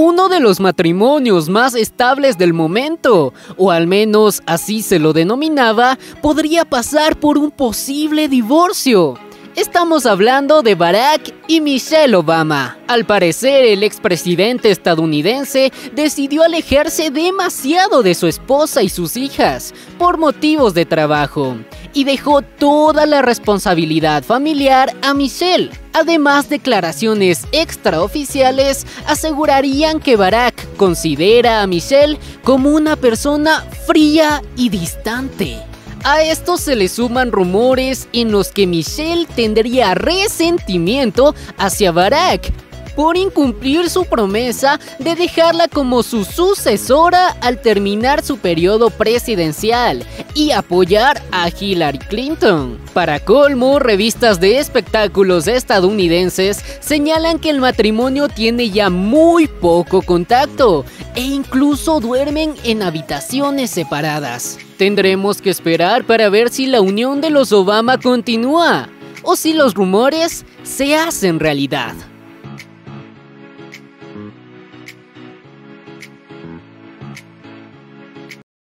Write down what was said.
uno de los matrimonios más estables del momento, o al menos así se lo denominaba, podría pasar por un posible divorcio. Estamos hablando de Barack y Michelle Obama. Al parecer, el expresidente estadounidense decidió alejarse demasiado de su esposa y sus hijas por motivos de trabajo y dejó toda la responsabilidad familiar a Michelle. Además, declaraciones extraoficiales asegurarían que Barack considera a Michelle como una persona fría y distante. A esto se le suman rumores en los que Michelle tendría resentimiento hacia Barack por incumplir su promesa de dejarla como su sucesora al terminar su periodo presidencial y apoyar a Hillary Clinton. Para colmo, revistas de espectáculos estadounidenses señalan que el matrimonio tiene ya muy poco contacto e incluso duermen en habitaciones separadas. Tendremos que esperar para ver si la unión de los Obama continúa o si los rumores se hacen realidad.